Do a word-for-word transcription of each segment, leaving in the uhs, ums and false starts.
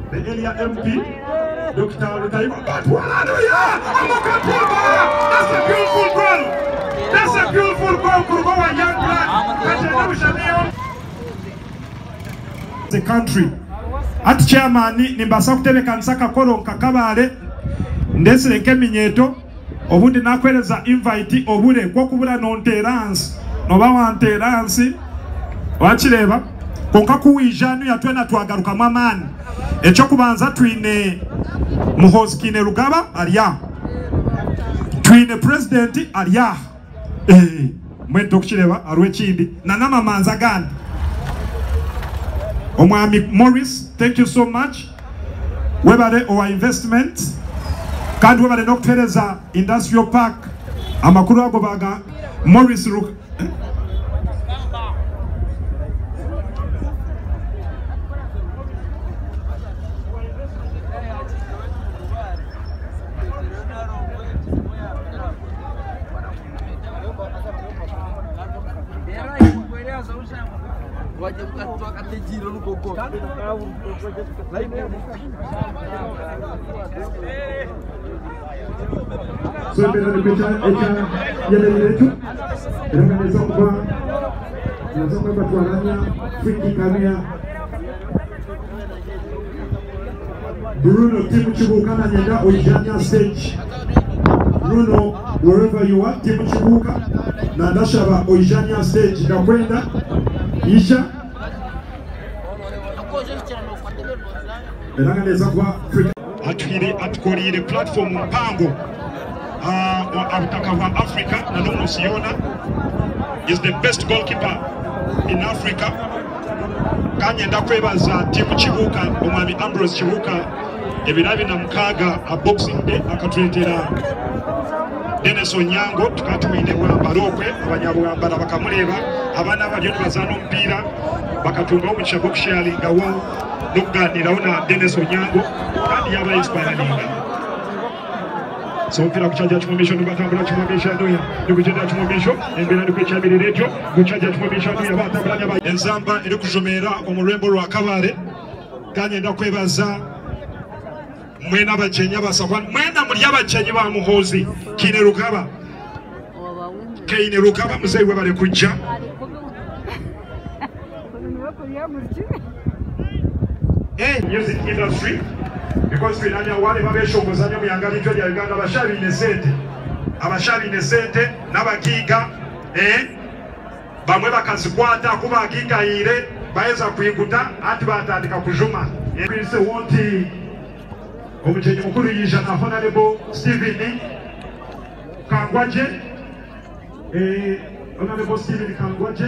the area M P, Doctor Rukungiri. But hallelujah! That's a beautiful girl. That's a beautiful girl. Kurgowa young blood. The country. At chairman ni mbasa kutebe kanisa kakoro nkakabale ndesire nkeminyeto obundi nakwereza invite obule kwa kubula nonterance noba wanterance wakireba konka kuwijanu yatwena twagaruka mwamani echo kubanza twine Muhoozi Kinerugaba aliya twine president aliya eh mwento kukireba arwe kindi na nama manza gandi Omwami Morris, thank you so much. Webale our investment. Kandi webale noktereza industrial park. Amakuru ago baga Morris Ruk. So mbele ni picha echa yele yetu inakanisa kwa nasoma kwa tuananya fiki kamia Bruno timu chibuka na nyenda Oijania stage Bruno wherever you are timu chibuka na ndashaba Oijania stage na kwenda isha inakanisa kwa atwire atkolire platform mpango uh abutaka wa Africa na no musiona is the best goalkeeper in Africa kanyenda kwebaza timu Kibuka omwami Ambrose Kibuka ebirabi na mukaga a boxing day akatwetera Dennis Onyango tukatwine bwambarokwe abanyabwambara bakamureba abana abajyo bazana ompira bakatunga mu kichago kushalinga wo nukuganira na Dennis Onyango kandi yaba inspiring so mpira kuchaja chumamisho nubatambula chumamisho ndoya nikuchenda chumamisho embera ndikwecyabire radio kuchaja chumamisho ndoya batambula nyaba enzamba iri kujomera omurembo rwa kabare kanyenda kwebaza mwena abakenya basakwa mwena muri abakenya ba Muhoozi Kinerugaba Kinerugaba muzeyi we bare kujja eh music industry because we nanya wale babeshongozanya mu yangalito ya Uganda abashabi ne sente abashabi ne sente nabagiga eh bamwe bakazikwata kuba giga ire baeza kuyiguta ati batandika kujuma yese wonti omujenyi mukuru yija na honorable Stephen Kangwaje eh honorable Stephen Kangwaje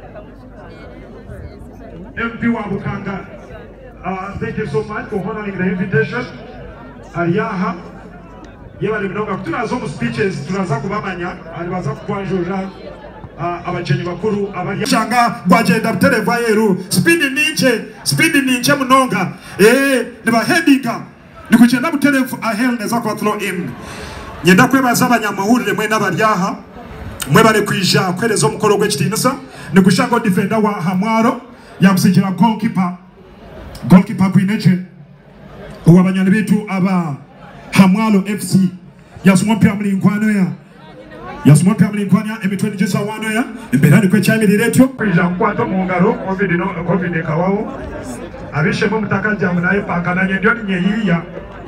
M P wa Bukanga. Uh, thank you so much for honoring the invitation. Ariyaha yebale mnoga tunazo mu speeches tunaza kubamanya alibaza kwanjura abachenyi bakuru abari changa gwagenda butereva yeru speed ninche speed ninche munonga eh niba headinga nikuchenda buterevu ahel neza kwa throw in nyenda kwebaza abanyamahurire mwe n'abaryaha mwe bare kwija kwereza omukoro gw'ekitinisa nikushago defender wa Hamwaro yamusikira goalkeeper goalkeeper kwineche uwabanyana bitu aba Hamwaro F C yasumopya muri nkwano ya yasumopya muri nkwano ya emitweni jisa wano ya emberani kwe chamiri retyo kwija kwato mungaro covid no covid kawawo abishe mu mutaka jamu naye pakananye ndio nyeyiya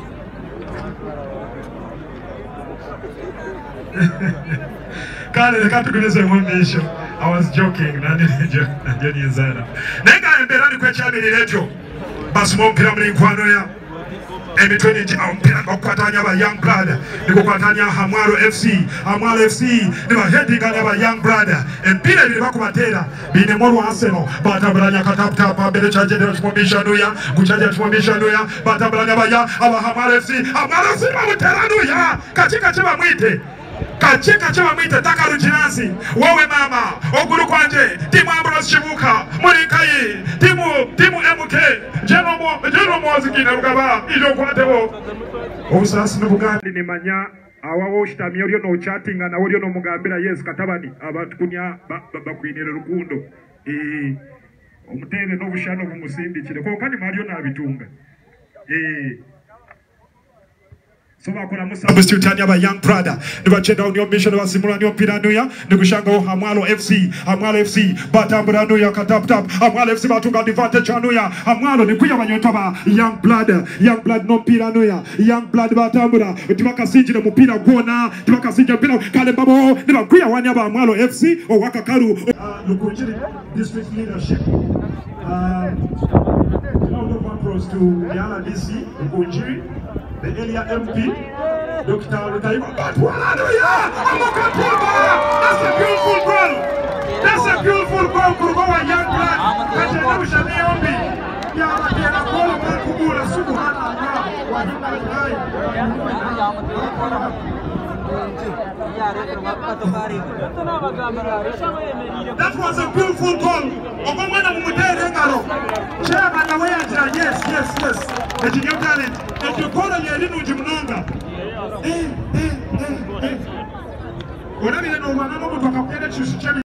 kale katukuleze mwambisho I was joking nani ndio ndio nizana nenga emberani kwe chamiri retyo basimo mpira muri nkwano ya emitweni jamu mpira kwakwatanya aba young brother nikukwatanya Hamwaro F C Hamwaro F C niba heading aba young brother empira biri bakubatera bine moru Arsenal batabranya katapta pa bere chaje de twamisha nuya kuchaje twamisha nuya batabranya aba ya aba Hamwaro F C Hamwaro F C bamutera nuya katika chiba mwite kachika chiba mwite takarujinasi wowe mama oguru kwanje timu Ambrose Kibuka muri kai timu timu M K jeno mo jeno Muhoozi Kinerugaba iyo kwatebo obusasi n'ubugandi ni manya awawo shitamye uriyo no chatting na uriyo no mugambira yes katabani abatukunya bakwinira rukundo eh omutebe no bushano bumusindikire ko kandi Mario nabitunga Eh. So bakora mu substitute yani aba young brother nibachenda union mission basimula niyo piranuya nikushanga ho Hamwalo F C Hamwalo F C batambura nuya katap tap Hamwalo F C batunga advantage anuya Hamwalo nikuya banyota ba young blood young blood no piranuya young blood batambura tibaka sinjire mupira gona tibaka sinjire pira kale babo nibakuya wani aba Hamwalo F C o wakakaru uh, Rukungiri district leadership uh, round of applause to Yala D C Rukungiri, the area M P, Doctor Rukaiba. But hallelujah! That's a beautiful goal! That's a beautiful goal for our young man. But you know, Shani Ombi, Yala Kena Kola Makubura, Subhanallah, that was a beautiful goal. Yes, yes, yes. The new talent. If you call on your little Jimnanga. Eh, eh, eh, eh.